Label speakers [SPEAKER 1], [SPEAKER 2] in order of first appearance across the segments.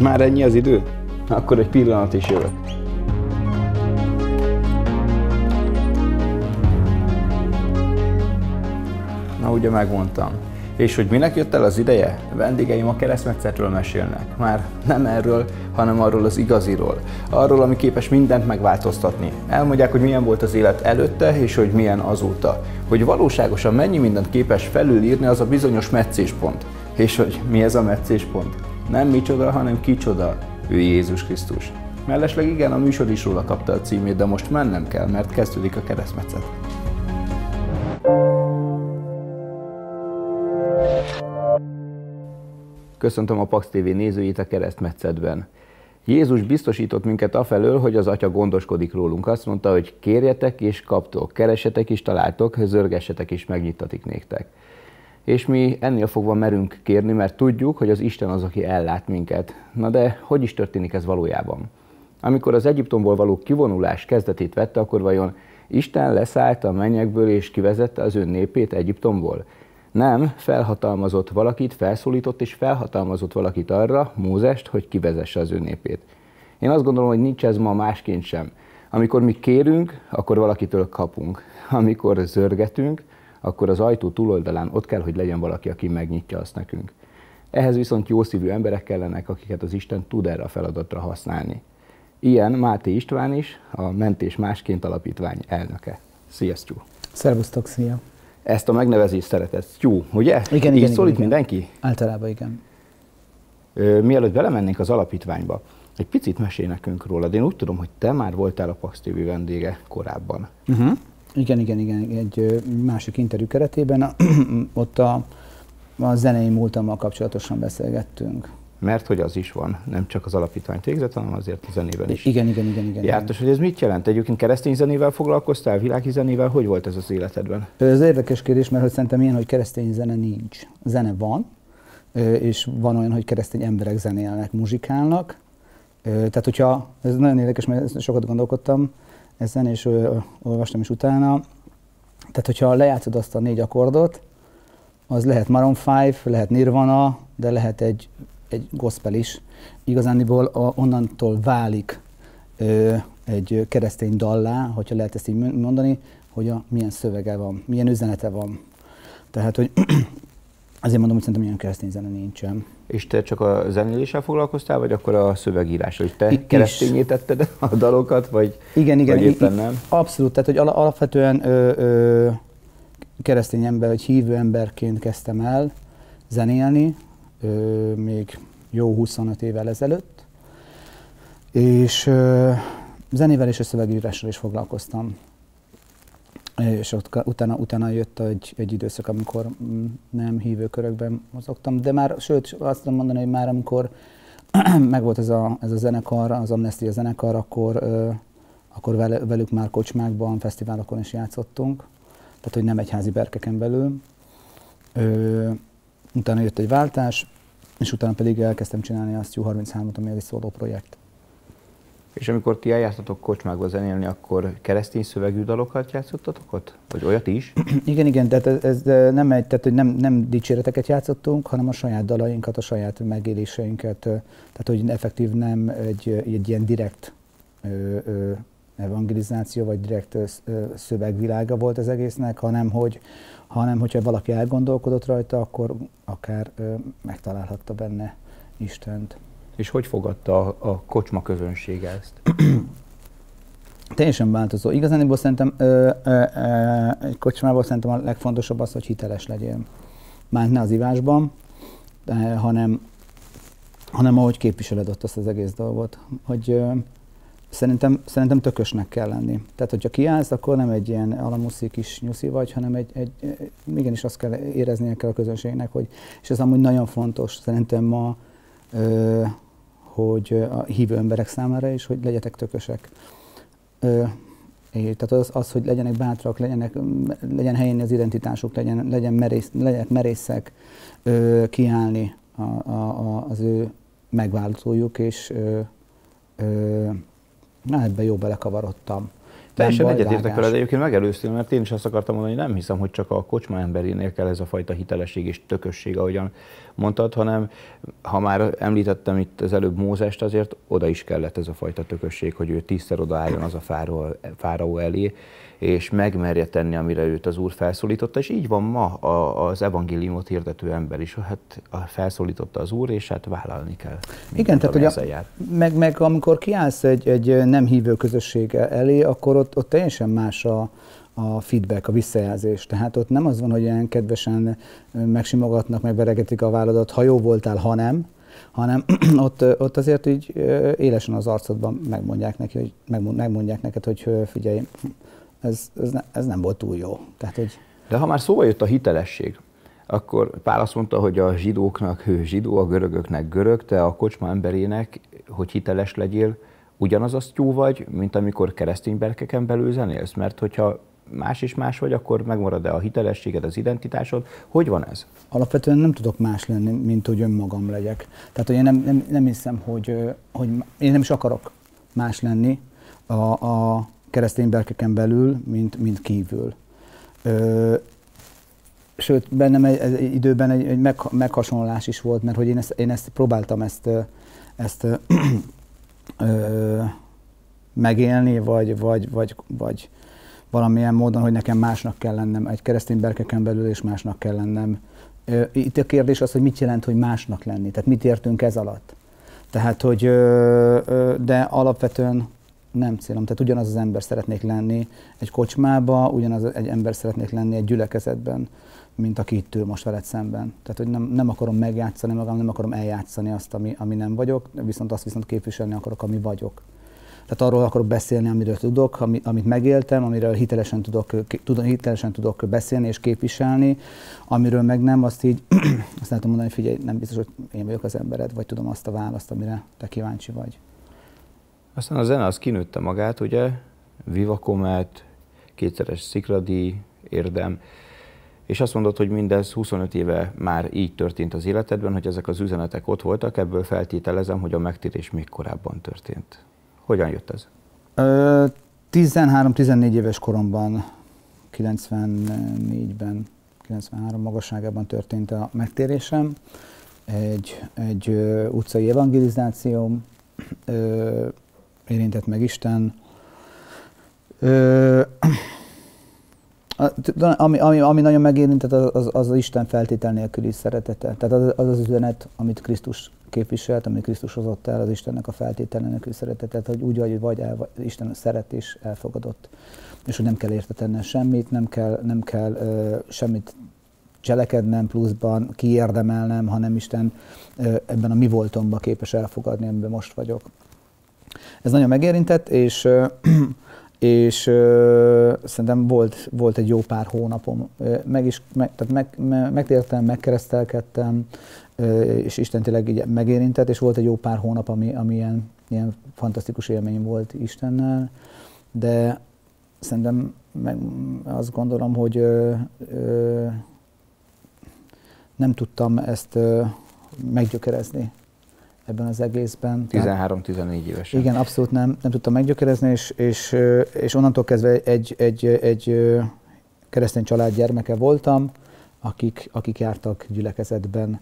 [SPEAKER 1] Már ennyi az idő? Akkor egy pillanat is jövök. Na ugye megmondtam. És hogy minek jött el az ideje? Vendégeim a keresztmetszetről mesélnek. Már nem erről, hanem arról az igaziról. Arról, ami képes mindent megváltoztatni. Elmondják, hogy milyen volt az élet előtte, és hogy milyen azóta. Hogy valóságosan mennyi mindent képes felülírni az a bizonyos meccéspont. És hogy mi ez a meccéspont? Nem micsoda, hanem kicsoda. Ő Jézus Krisztus. Mellesleg igen, a műsor is róla kapta a címét, de most mennem kell, mert kezdődik a keresztmetszet. Köszöntöm a Pax TV nézőit a keresztmetszetben. Jézus biztosított minket afelől, hogy az Atya gondoskodik rólunk. Azt mondta, hogy kérjetek és kaptok, keresetek és találtok, zörgessetek és megnyitatik néktek. És mi ennél fogva merünk kérni, mert tudjuk, hogy az Isten az, aki ellát minket. Na de hogy is történik ez valójában? Amikor az Egyiptomból való kivonulás kezdetét vette, akkor vajon Isten leszállt a mennyekből és kivezette az ő népét Egyiptomból? Nem, felhatalmazott valakit, felszólított és felhatalmazott valakit arra, Mózest, hogy kivezesse az ő népét. Én azt gondolom, hogy nincs ez ma másként sem. Amikor mi kérünk, akkor valakitől kapunk. Amikor zörgetünk, akkor az ajtó túloldalán ott kell, hogy legyen valaki, aki megnyitja azt nekünk. Ehhez viszont jószívű emberek kellenek, akiket az Isten tud erre a feladatra használni. Ilyen Máté István is, a Mentés Másként Alapítvány elnöke. Sziasztok!
[SPEAKER 2] Szervusztok, szia!
[SPEAKER 1] Ezt a megnevezést szereted. Jó, ugye?
[SPEAKER 2] Igen,
[SPEAKER 1] így
[SPEAKER 2] igen,
[SPEAKER 1] szól itt
[SPEAKER 2] igen.
[SPEAKER 1] mindenki?
[SPEAKER 2] Általában igen.
[SPEAKER 1] Mielőtt belemennénk az alapítványba, egy picit mesélj nekünk rólad. Én úgy tudom, hogy te már voltál a Pax TV vendége korábban.
[SPEAKER 2] Igen. Egy másik interjú keretében ott a zenei múltammal kapcsolatosan beszélgettünk.
[SPEAKER 1] Mert hogy az is van, nem csak az alapítványt végzett, hanem azért a zenében is.
[SPEAKER 2] Igen.
[SPEAKER 1] Jártas, hogy ez mit jelent? Egyébként keresztény zenével foglalkoztál, világi zenével? Hogy volt ez az életedben?
[SPEAKER 2] Ez érdekes kérdés, mert hogy szerintem ilyen, hogy keresztény zene nincs. Zene van, és van olyan, hogy keresztény emberek zenélnek, muzsikálnak. Tehát, hogyha, ez nagyon érdekes, mert sokat gondolkodtam ezen, és olvastam is utána. Tehát, hogyha lejátszod azt a 4 akkordot, az lehet Maroon 5, lehet Nirvana, de lehet egy gospel is. Igazániból onnantól válik egy keresztény dallá, hogyha lehet ezt így mondani, hogy milyen szövege van, milyen üzenete van. Tehát, hogy azért mondom, hogy szerintem ilyen keresztény zene nincsen.
[SPEAKER 1] És te csak a zenéléssel foglalkoztál, vagy akkor a szövegírással? Hogy te keresztényé tetted a dalokat, vagy,
[SPEAKER 2] igen,
[SPEAKER 1] vagy éppen nem?
[SPEAKER 2] Abszolút, tehát hogy alapvetően keresztény ember, vagy hívő emberként kezdtem el zenélni, még jó 25 évvel ezelőtt, és zenével és a szövegírással is foglalkoztam. És utána jött egy időszak, amikor nem hívő körökben mozogtam, de már, sőt, azt tudom mondani, hogy már amikor megvolt ez a zenekar, az Amnestia zenekar, akkor velük már kocsmákban, fesztiválokon is játszottunk, tehát hogy nem egyházi berkeken belül. Utána jött egy váltás, és utána pedig elkezdtem csinálni azt U33-ot, ami egy szóló projekt.
[SPEAKER 1] És amikor ti eljártatok kocsmákba zenélni, akkor keresztény szövegű dalokat játszottatok ott? Vagy olyat is?
[SPEAKER 2] Igen, tehát ez tehát, hogy nem dicséreteket játszottunk, hanem a saját dalainkat, a saját megéléseinket. Tehát, hogy effektív nem egy ilyen direkt evangelizáció, vagy direkt szövegvilága volt az egésznek, hanem hogyha valaki elgondolkodott rajta, akkor akár megtalálhatta benne Istent.
[SPEAKER 1] És hogy fogadta a kocsma közönsége ezt?
[SPEAKER 2] Teljesen változó. Igazániból szerintem egy kocsmában szerintem a legfontosabb az, hogy hiteles legyél. Már ne az ivásban, hanem ahogy képviseled ott azt az egész dolgot. Hogy szerintem tökösnek kell lenni. Tehát, hogyha kiállsz, akkor nem egy ilyen alamuszi kis nyuszi vagy, hanem igenis azt kell éreznie kell a közönségnek, hogy, és ez amúgy nagyon fontos szerintem ma, hogy a hívő emberek számára is, hogy legyetek tökösek. Tehát az, hogy legyenek bátrak, legyen helyén az identitásuk, legyenek merészek kiállni az ő megváltójuk, és ebben jó belekavarodtam.
[SPEAKER 1] Teljesen egyetértek veled, egyébként megelőztél, mert én is azt akartam mondani, hogy nem hiszem, hogy csak a kocsma emberénél kell ez a fajta hitelesség és tökösség, ahogyan mondtad, hanem ha már említettem itt az előbb Mózest, azért oda is kellett ez a fajta tökösség, hogy ő 10-szer odaálljon az a fáraó elé, és megmerje tenni, amire őt az Úr felszólította, és így van ma az evangéliumot hirdető ember is, hát felszólította az Úr, és hát vállalni kell.
[SPEAKER 2] Igen, tehát hogy meg amikor kiállsz egy nem hívő közösség elé, akkor ott teljesen más a feedback, a visszajelzés. Tehát ott nem az van, hogy ilyen kedvesen megsimogatnak, megveregetik a válladat, ha jó voltál, ha nem, hanem ott azért így élesen az arcodban megmondják neked, hogy figyelj, ez nem volt túl jó. Tehát, hogy...
[SPEAKER 1] De ha már szóba jött a hitelesség, akkor Pál azt mondta, hogy a zsidóknak zsidó, a görögöknek görög, te a kocsma emberének, hogy hiteles legyél, ugyanaz azt jó vagy, mint amikor keresztény berkeken belül zenélsz? Mert hogyha más és más vagy, akkor megmarad-e a hitelességed, az identitásod? Hogy van ez?
[SPEAKER 2] Alapvetően nem tudok más lenni, mint hogy önmagam legyek. Tehát, hogy én nem hiszem, hogy én nem is akarok más lenni a keresztény berkeken belül, mint kívül. Sőt, bennem egy időben egy meghasonlás is volt, mert hogy én ezt próbáltam ezt megélni, vagy valamilyen módon, hogy nekem másnak kell lennem, egy keresztény berkeken belül, és másnak kell lennem. Itt a kérdés az, hogy mit jelent, hogy másnak lenni, tehát mit értünk ez alatt. Tehát, hogy de alapvetően nem célom, tehát ugyanaz az ember szeretnék lenni egy kocsmába, ugyanaz egy ember szeretnék lenni egy gyülekezetben, mint aki itt ül most veled szemben. Tehát, hogy nem akarom megjátszani magam, nem akarom eljátszani azt, ami nem vagyok, viszont azt képviselni akarok, ami vagyok. Tehát arról akarok beszélni, amiről tudok, amit megéltem, amiről hitelesen tudok beszélni és képviselni, amiről meg nem, azt lehet mondani, hogy figyelj, nem biztos, hogy én vagyok az embered, vagy tudom azt a választ, amire te kíváncsi vagy.
[SPEAKER 1] Aztán a zene az kinőtte magát, ugye? Viva Comet, 2-szeres Szikradi érdem, és azt mondod, hogy mindez 25 éve már így történt az életedben, hogy ezek az üzenetek ott voltak, ebből feltételezem, hogy a megtérés még korábban történt. Hogyan jött ez?
[SPEAKER 2] 13-14 éves koromban, 94-ben, 93 magasságában történt a megtérésem. Egy utcai evangelizációm érintett meg Isten. Ami nagyon megérintett, az Isten feltétel nélküli szeretete. Tehát az üzenet, amit Krisztus képviselt, amit Krisztus hozott el, az Istennek a feltétel nélküli szeretetet, hogy úgy vagy Isten szeret és elfogadott. És hogy nem kell érte tennem semmit, nem kell semmit cselekednem pluszban, kiérdemelnem, hanem Isten ebben a mi voltomban képes elfogadni, amiben most vagyok. Ez nagyon megérintett, és szerintem volt egy jó pár hónapom. Megtértem, megkeresztelkedtem, és Isten tényleg így megérintett, és volt egy jó pár hónap, ami ilyen fantasztikus élmény volt Istennel, de szerintem azt gondolom, hogy nem tudtam ezt meggyökerezni ebben az egészben.
[SPEAKER 1] 13-14 évesen.
[SPEAKER 2] Igen, abszolút nem tudtam meggyökerezni, és onnantól kezdve egy keresztény család gyermeke voltam, akik jártak gyülekezetben,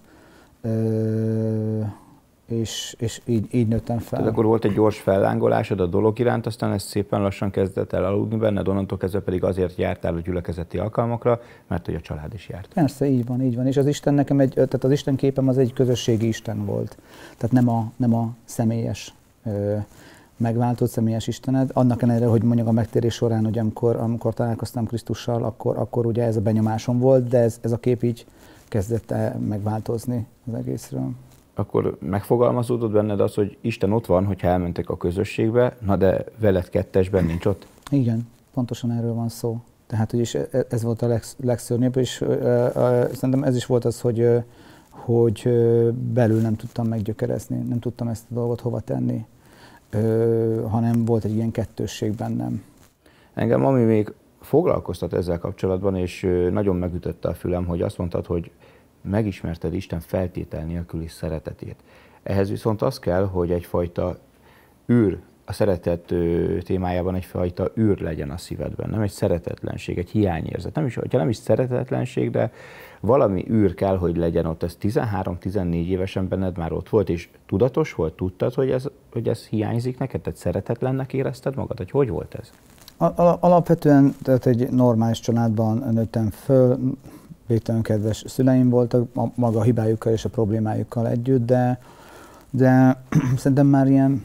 [SPEAKER 2] és így nőttem fel.
[SPEAKER 1] Tehát akkor volt egy gyors fellángolásod a dolog iránt, aztán ez szépen lassan kezdett el aludni benned, onnantól kezdve pedig azért jártál a gyülekezeti alkalmakra, mert hogy a család is járt.
[SPEAKER 2] Persze, így van. És az Isten nekem tehát az Isten képem az egy közösségi Isten volt. Tehát nem a személyes, megváltott személyes Istened. Annak ellenére, hogy mondjuk a megtérés során, hogy amikor találkoztam Krisztussal, akkor ugye ez a benyomásom volt, de ez a kép így kezdett megváltozni az egészről.
[SPEAKER 1] Akkor megfogalmazódott benned az, hogy Isten ott van, hogyha elmentek a közösségbe, na de veled kettesben nincs ott?
[SPEAKER 2] Igen, pontosan erről van szó. Tehát úgyis ez volt a legszörnyűbb, és szerintem ez is volt az, hogy belül nem tudtam meggyökerezni, nem tudtam ezt a dolgot hova tenni, hanem volt egy ilyen kettősség bennem.
[SPEAKER 1] Engem ami még foglalkoztat ezzel kapcsolatban, és nagyon megütötte a fülem, hogy azt mondtad, hogy megismerted Isten feltétel nélküli szeretetét. Ehhez viszont az kell, hogy egyfajta űr a szeretet témájában egyfajta űr legyen a szívedben, nem egy szeretetlenség, egy hiányérzet. Nem is szeretetlenség, de valami űr kell, hogy legyen ott. Ez 13-14 évesen benned már ott volt, és tudatos volt, tudtad, hogy ez hiányzik neked? Tehát szeretetlennek érezted magad? Hogy volt ez?
[SPEAKER 2] Alapvetően tehát egy normális családban nőttem föl, végtelenül kedves szüleim voltak, maga a hibájukkal és a problémájukkal együtt, de szerintem már ilyen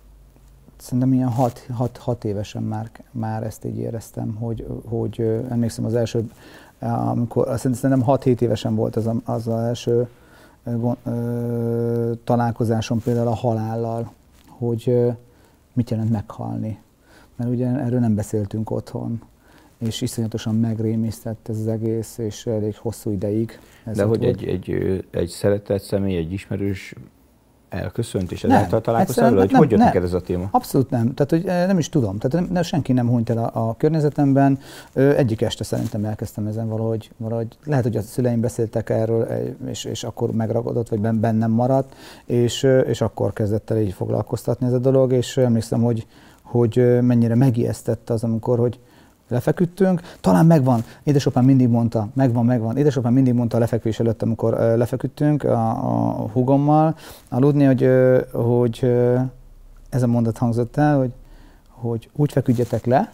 [SPEAKER 2] 6 évesen már ezt így éreztem, hogy emlékszem az első, amikor szerintem 6-7 évesen volt az első találkozásom például a halállal, hogy mit jelent meghalni. Mert ugye erről nem beszéltünk otthon, és iszonyatosan megrémisztett ez az egész, és elég hosszú ideig.
[SPEAKER 1] De hogy egy szeretett személy, egy ismerős elköszönt, és ezáltal találkoztál vele, hogy jött neked ez a téma?
[SPEAKER 2] Abszolút nem. Tehát, hogy nem is tudom. Tehát senki nem hunyt el a környezetemben. Egyik este szerintem elkezdtem ezen valahogy lehet, hogy a szüleim beszéltek erről, és akkor megragadott, vagy bennem maradt, és akkor kezdett el így foglalkoztatni ez a dolog, és emlékszem, hogy mennyire megijesztette az, amikor, hogy lefeküdtünk, talán megvan, édesapám mindig mondta, megvan. Édesapám mindig mondta a lefekvés előtt, amikor lefeküdtünk a húgommal aludni, hogy ez a mondat hangzott el, hogy úgy feküdjetek le,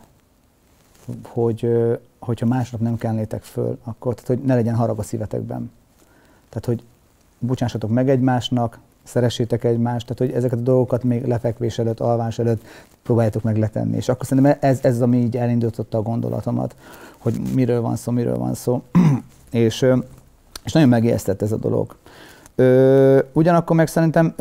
[SPEAKER 2] hogyha másnap nem kelnétek föl, akkor tehát, hogy ne legyen harag a szívetekben. Tehát, hogy bocsássatok meg egymásnak, szeressétek egymást, tehát hogy ezeket a dolgokat még lefekvés előtt, alvás előtt próbáljátok meg letenni. És akkor szerintem ez ami így elindította a gondolatomat, hogy miről van szó. és nagyon megijesztett ez a dolog. Ugyanakkor meg szerintem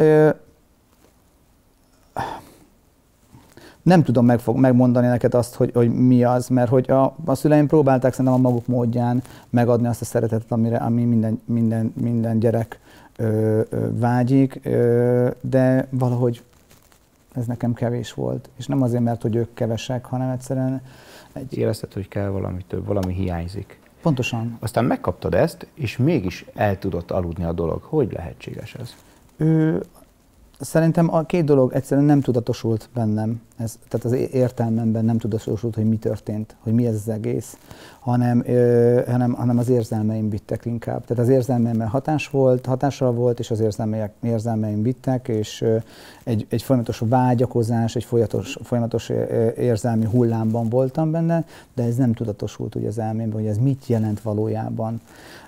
[SPEAKER 2] nem tudom megmondani neked azt, hogy mi az, mert hogy a szüleim próbálták szerintem a maguk módján megadni azt a szeretetet, ami minden gyerek vágyik, de valahogy ez nekem kevés volt. És nem azért, mert hogy ők kevesek, hanem egyszerűen
[SPEAKER 1] érezted, hogy kell valami több, valami hiányzik.
[SPEAKER 2] Pontosan.
[SPEAKER 1] Aztán megkaptad ezt, és mégis el tudott aludni a dolog. Hogy lehetséges ez?
[SPEAKER 2] Szerintem a két dolog egyszerűen nem tudatosult bennem, tehát az értelmemben nem tudatosult, hogy mi történt, hogy mi ez az egész, hanem az érzelmeim vittek inkább. Tehát az érzelmeimmel hatással volt, és az érzelmeim vittek, és egy folyamatos vágyakozás, egy folyamatos érzelmi hullámban voltam benne, de ez nem tudatosult ugye az elmémben, hogy ez mit jelent valójában.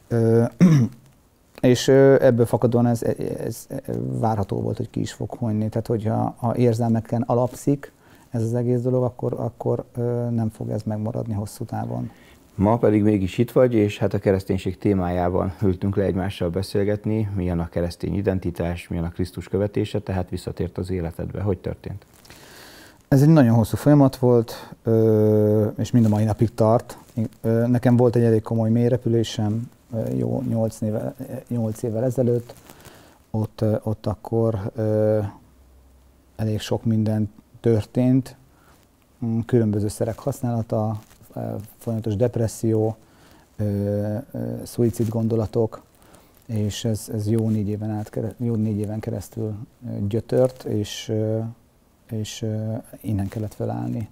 [SPEAKER 2] És ebből fakadóan ez várható volt, hogy ki is fog hunyni. Tehát, hogyha érzelmeken alapszik ez az egész dolog, akkor nem fog ez megmaradni hosszú távon.
[SPEAKER 1] Ma pedig mégis itt vagy, és hát a kereszténység témájában ültünk le egymással beszélgetni, milyen a keresztény identitás, milyen a Krisztus követése, tehát visszatért az életedbe. Hogy történt?
[SPEAKER 2] Ez egy nagyon hosszú folyamat volt, és mind a mai napig tart. Nekem volt egy elég komoly mélyrepülésem, jó 8 évvel ezelőtt, ott akkor elég sok minden történt, különböző szerek használata, folyamatos depresszió, szuicid gondolatok, és ez jó 4 éven keresztül gyötört, és innen kellett felállni.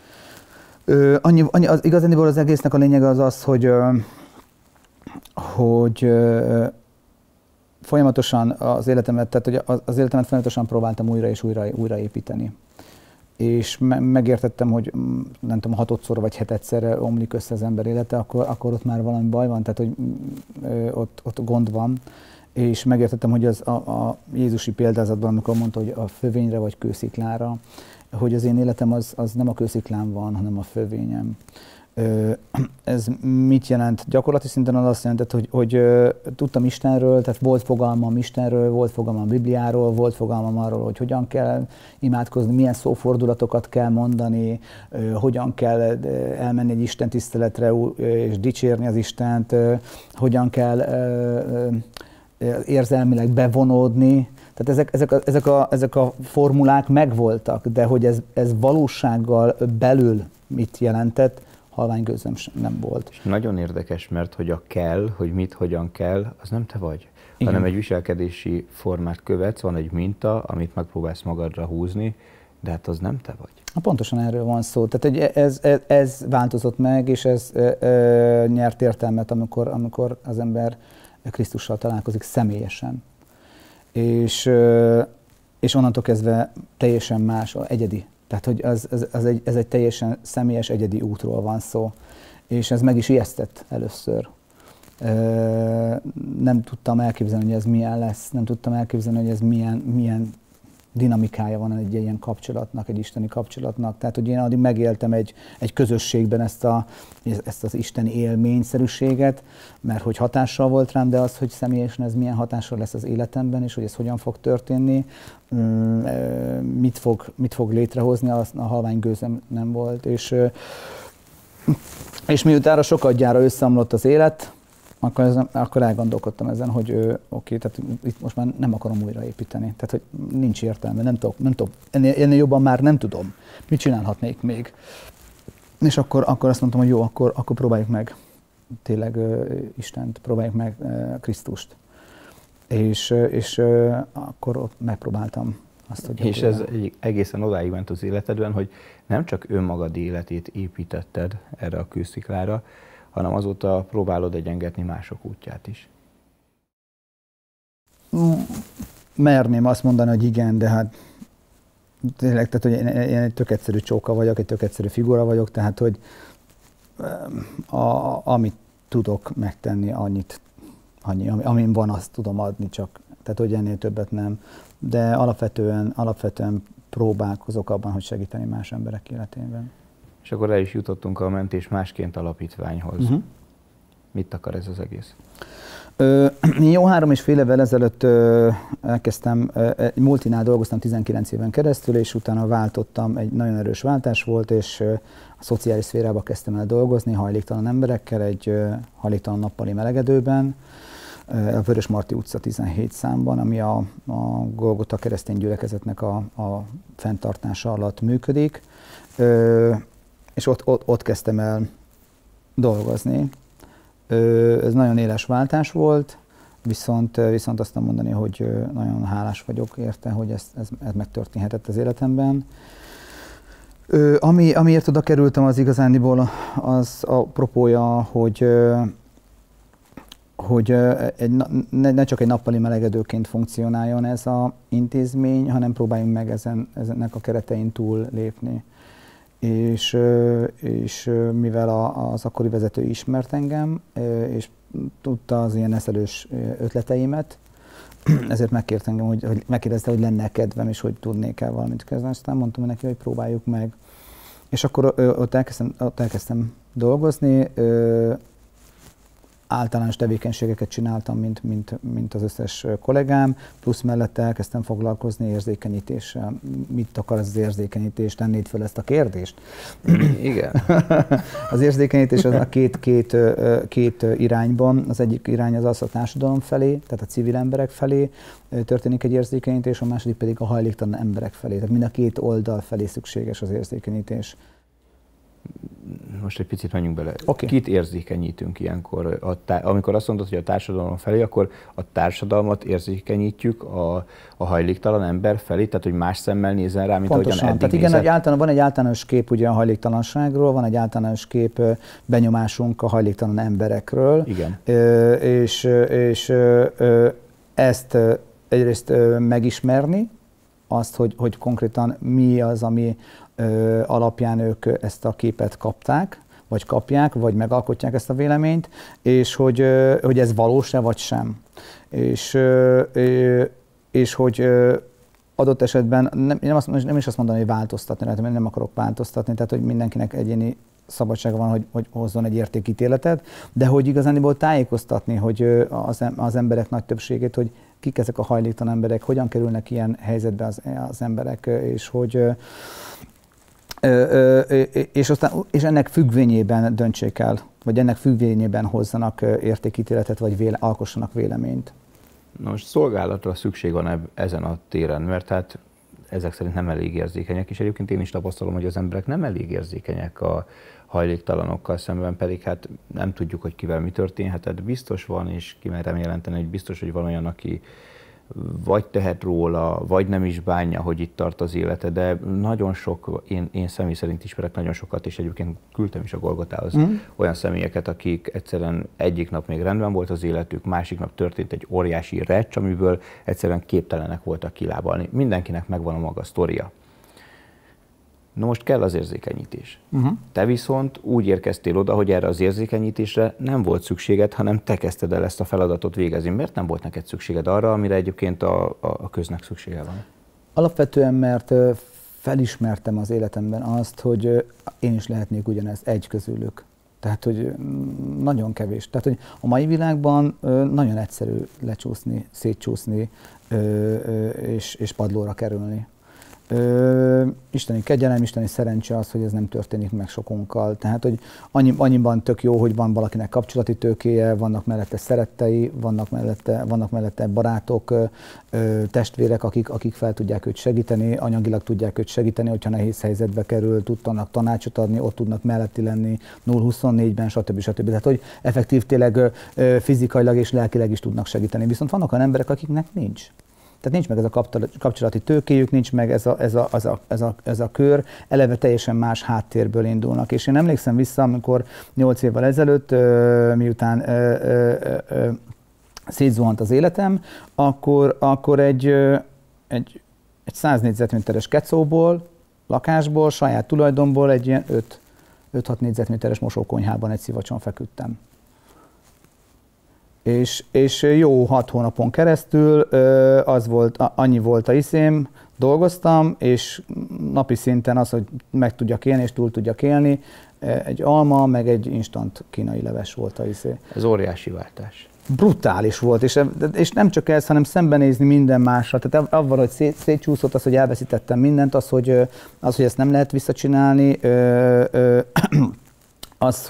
[SPEAKER 2] Igazániból az egésznek a lényege az, hogy folyamatosan az életemet folyamatosan próbáltam újra és újra építeni. És megértettem, hogy nem tudom, 6-szor vagy 7-szerre omlik össze az ember élete, akkor ott már valami baj van, tehát hogy ott gond van. És megértettem, hogy az a jézusi példázatban, amikor mondta, hogy a fövényre vagy kősziklára, hogy az én életem az nem a kősziklán van, hanem a fövényem. Ez mit jelent? Gyakorlati szinten az azt jelentett, hogy tudtam Istenről, tehát volt fogalmam Istenről, volt fogalmam Bibliáról, volt fogalmam arról, hogy hogyan kell imádkozni, milyen szófordulatokat kell mondani, hogyan kell elmenni egy Isten tiszteletre és dicsérni az Istent, hogyan kell érzelmileg bevonódni. Tehát ezek a formulák megvoltak, de hogy ez valósággal belül mit jelentett, halványgőzöm nem volt.
[SPEAKER 1] És nagyon érdekes, mert hogy a kell, hogy mit, hogyan kell, az nem te vagy,
[SPEAKER 2] igen,
[SPEAKER 1] hanem egy viselkedési formát követsz, van egy minta, amit megpróbálsz magadra húzni, De hát az nem te vagy.
[SPEAKER 2] Pontosan erről van szó. Tehát ez változott meg, és ez nyert értelmet, amikor az ember Krisztussal találkozik személyesen. És onnantól kezdve teljesen más, egyedi. Tehát, hogy ez egy teljesen személyes, egyedi útról van szó. És ez meg is ijesztett először. Nem tudtam elképzelni, hogy ez milyen lesz. Nem tudtam elképzelni, hogy ez milyen dinamikája van egy ilyen kapcsolatnak, egy isteni kapcsolatnak. Tehát, hogy én addig megéltem egy közösségben ezt az isteni élményszerűséget, mert hogy hatással volt rám, de az, hogy személyesen ez milyen hatással lesz az életemben, és hogy ez hogyan fog történni, mit fog létrehozni, a halvány gőzem nem volt. És miután sokadjára összeomlott az élet, akkor elgondolkodtam ezen, hogy oké, tehát itt most már nem akarom újraépíteni. Tehát, hogy nincs értelme, nem tudok. Ennél jobban már nem tudom. Mit csinálhatnék még? És akkor azt mondtam, hogy jó, akkor próbáljuk meg tényleg Istent, próbáljuk meg Krisztust. És akkor ott megpróbáltam azt, hogy...
[SPEAKER 1] És ez egészen odáig ment az életedben, hogy nem csak önmagad életét építetted erre a kősziklára, hanem azóta próbálod egyengetni mások útját is.
[SPEAKER 2] Merném azt mondani, hogy igen, de hát tényleg, tehát, hogy én egy tök egyszerű csóka vagyok, egy tök egyszerű figura vagyok, tehát, hogy amit tudok megtenni, amin van, azt tudom adni, csak, tehát, hogy ennél többet nem. De alapvetően próbálkozok abban, hogy segíteni más emberek életében.
[SPEAKER 1] És akkor el is jutottunk a Mentés Másként alapítványhoz. Mit akar ez az egész?
[SPEAKER 2] Jó 3,5 évvel ezelőtt elkezdtem, egy multinál dolgoztam 19 éven keresztül, és utána váltottam, egy nagyon erős váltás volt, és a szociális szférába kezdtem el dolgozni hajléktalan emberekkel, egy hajléktalan nappali melegedőben, a Vörösmarty utca 17 számban, ami a Golgota keresztény gyülekezetnek a fenntartása alatt működik. És ott kezdtem el dolgozni. Ez nagyon éles váltás volt, viszont azt mondani, hogy nagyon hálás vagyok érte, hogy ez megtörténhetett az életemben. Amiért oda kerültem, az igazándiból az a propója, hogy ne csak egy nappali melegedőként funkcionáljon ez az intézmény, hanem próbáljunk meg ennek a keretein túl lépni. És mivel az akkori vezető ismert engem, és tudta az ilyen neszelős ötleteimet, ezért megkért engem, hogy megkérdezte, hogy lenne kedvem, és hogy tudnék el valamit kezdeni. Aztán mondtam neki, hogy próbáljuk meg. És akkor ott elkezdtem dolgozni, általános tevékenységeket csináltam, mint az összes kollégám, plusz mellette elkezdtem foglalkozni érzékenyítéssel. Mit akar ez az érzékenyítés? Tennéd fel ezt a kérdést?
[SPEAKER 1] Igen.
[SPEAKER 2] Az érzékenyítés az a két irányban. Az egyik irány az a társadalom felé, tehát a civil emberek felé történik egy érzékenyítés, a második pedig a hajléktalan emberek felé. Tehát mind a két oldal felé szükséges az érzékenyítés.
[SPEAKER 1] Most egy picit menjünk bele.
[SPEAKER 2] Okay.
[SPEAKER 1] Kit érzékenyítünk ilyenkor? Amikor azt mondod, hogy a társadalom felé, akkor a társadalmat érzékenyítjük a hajléktalan ember felé, tehát hogy más szemmel nézzen rá, mint
[SPEAKER 2] pontosan.
[SPEAKER 1] ahogyan eddig
[SPEAKER 2] Tehát igen, van egy általános kép ugye a hajléktalanságról, van egy általános kép benyomásunk a hajléktalan emberekről.
[SPEAKER 1] Igen.
[SPEAKER 2] És ezt egyrészt megismerni, azt, hogy konkrétan mi az, ami alapján ők ezt a képet kapták, vagy kapják, vagy megalkotják ezt a véleményt, és hogy ez valós-e, vagy sem. És hogy adott esetben, nem is azt mondani, hogy változtatni, mert nem akarok változtatni, tehát hogy mindenkinek egyéni szabadsága van, hogy hozzon egy értékítéletet, de hogy igazániból tájékoztatni, hogy az emberek nagy többségét, hogy kik ezek a hajléktalan emberek, hogyan kerülnek ilyen helyzetbe az emberek, és hogy és ennek függvényében döntsék el, vagy ennek függvényében hozzanak értékítéletet, vagy alkossanak véleményt.
[SPEAKER 1] Na most szolgálatra szükség van ezen a téren, mert hát ezek szerint nem elég érzékenyek, és egyébként én is tapasztalom, hogy az emberek nem elég érzékenyek a hajléktalanokkal szemben, pedig hát nem tudjuk, hogy kivel mi történhetett. Biztos van, és kimerem jelenteni, hogy biztos, hogy van olyan, aki vagy tehet róla, vagy nem is bánja, hogy itt tart az élete, de nagyon sok, én személy szerint ismerek nagyon sokat, és egyébként küldtem is a Golgotához olyan személyeket, akik egyszerűen egyik nap még rendben volt az életük, másik nap történt egy óriási recs, amiből egyszerűen képtelenek voltak kilábalni. Mindenkinek megvan a maga sztoria. Na most kell az érzékenyítés. Te viszont úgy érkeztél oda, hogy erre az érzékenyítésre nem volt szükséged, hanem te kezdted el ezt a feladatot végezni. Miért nem volt neked szükséged arra, amire egyébként a köznek szüksége van?
[SPEAKER 2] Alapvetően, mert felismertem az életemben azt, hogy én is lehetnék ugyanez, egy közülük. Tehát, hogy nagyon kevés. Tehát, hogy a mai világban nagyon egyszerű lecsúszni, szétcsúszni és padlóra kerülni. Isteni kegyelem, isteni szerencse az, hogy ez nem történik meg sokunkkal. Tehát, hogy annyiban tök jó, hogy van valakinek kapcsolati tőkéje, vannak mellette szerettei, vannak mellette barátok, testvérek, akik fel tudják őt segíteni, anyagilag tudják őt segíteni, hogyha nehéz helyzetbe kerül, tudnak tanácsot adni, ott tudnak melletti lenni 0-24-ben, stb. Tehát, hogy effektív tényleg fizikailag és lelkileg is tudnak segíteni. Viszont vannak olyan emberek, akiknek nincs. Tehát nincs meg ez a kapcsolati tőkéjük, nincs meg ez a kör, eleve teljesen más háttérből indulnak. És én emlékszem vissza, amikor 8 évvel ezelőtt, miután szétzuhant az életem, akkor egy 100 négyzetméteres kecóból, lakásból, saját tulajdonból egy ilyen 5-6 négyzetméteres mosókonyhában egy szivacson feküdtem. És jó 6 hónapon keresztül annyi volt a iszém, dolgoztam, és napi szinten az, hogy meg tudjak élni és túl tudjak élni, egy alma, meg egy instant kínai leves volt a iszé. Ez
[SPEAKER 1] óriási váltás.
[SPEAKER 2] Brutális volt, és nem csak ez, hanem szembenézni minden másra. Tehát avval, hogy szétcsúszott, az, hogy elveszítettem mindent, az, hogy ezt nem lehet visszacsinálni, az,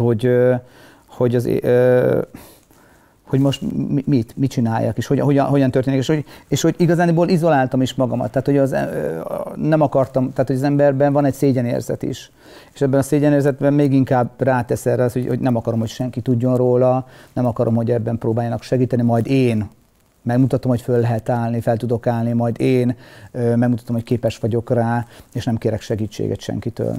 [SPEAKER 2] hogy most mit csináljak, és hogyan történik, és hogy igazániból izoláltam is magamat. Tehát, hogy nem akartam, tehát, hogy az emberben van egy szégyenérzet is. És ebben a szégyenérzetben még inkább rátesz erre az, hogy nem akarom, hogy senki tudjon róla, nem akarom, hogy ebben próbáljanak segíteni, majd én megmutatom, hogy föl lehet állni, fel tudok állni, majd én megmutatom, hogy képes vagyok rá, és nem kérek segítséget senkitől.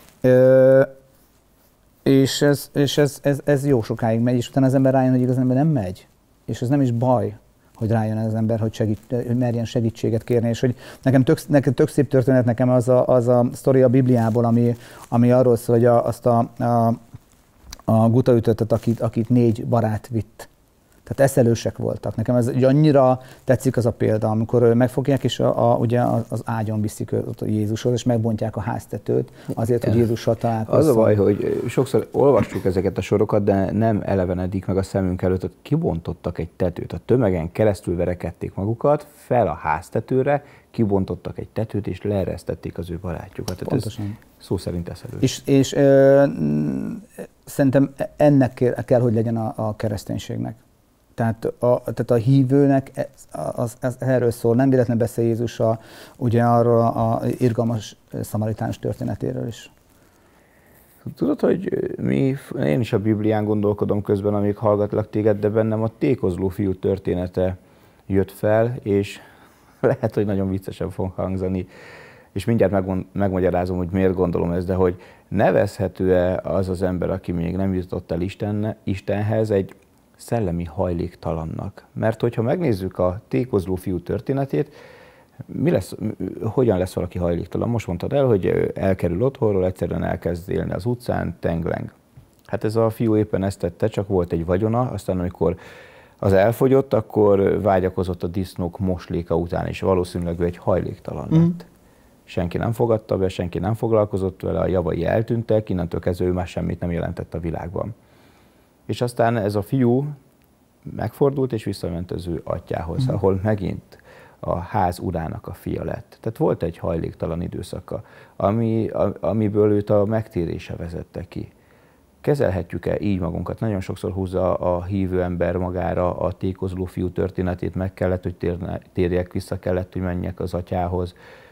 [SPEAKER 2] És ez jó sokáig megy, és utána az ember rájön, hogy igazán nem megy. És ez nem is baj, hogy rájön az ember, hogy merjen segítséget kérni. És hogy nekem tök szép történet nekem az a sztori a Bibliából, ami arról szól, hogy azt a gutaütöttet, akit 4 barát vitt. Tehát eszelősek voltak. Nekem ez annyira tetszik az a példa, amikor megfogják, és ugye az ágyon viszik ott Jézushoz, és megbontják a háztetőt azért, hogy Jézussal találkozzon.
[SPEAKER 1] Az a baj, hogy sokszor olvassuk ezeket a sorokat, de nem elevenedik meg a szemünk előtt, hogy kibontottak egy tetőt. A tömegen keresztül verekedték magukat, fel a háztetőre, kibontottak egy tetőt, és leeresztették az ő barátjukat.
[SPEAKER 2] Pontosan.
[SPEAKER 1] Ez szó szerint eszelős.
[SPEAKER 2] És szerintem ennek kell, hogy legyen a kereszténységnek. Tehát a hívőnek ez erről szól, nem véletlenül beszél Jézus ugye arról a irgalmas szamaritáns történetéről is.
[SPEAKER 1] Tudod, hogy én is a Biblián gondolkodom közben, amíg hallgatlak téged, de bennem a tékozló fiú története jött fel, és lehet, hogy nagyon viccesen fog hangzani, és mindjárt megmagyarázom, hogy miért gondolom ezt, de hogy nevezhető-e az az ember, aki még nem jutott el Istenhez, egy szellemi hajléktalannak. Mert hogyha megnézzük a tékozló fiú történetét, hogyan lesz valaki hajléktalan? Most mondtad el, hogy elkerül otthonról, egyszerűen elkezd élni az utcán, tengleng. Hát ez a fiú éppen ezt tette, csak volt egy vagyona, aztán amikor az elfogyott, akkor vágyakozott a disznók mosléka után, és valószínűleg ő egy hajléktalan lett. Senki nem fogadta be, senki nem foglalkozott vele, a javai eltűntek, innentől kezdve ő már semmit nem jelentett a világban. És aztán ez a fiú megfordult és visszament az ő atyához, ahol megint a ház urának a fia lett. Tehát volt egy hajléktalan időszaka, amiből őt a megtérése vezette ki. Kezelhetjük-e így magunkat? Nagyon sokszor húzza a hívő ember magára a tékozló fiú történetét, meg kellett, hogy térjek vissza, kellett, hogy menjek az atyához.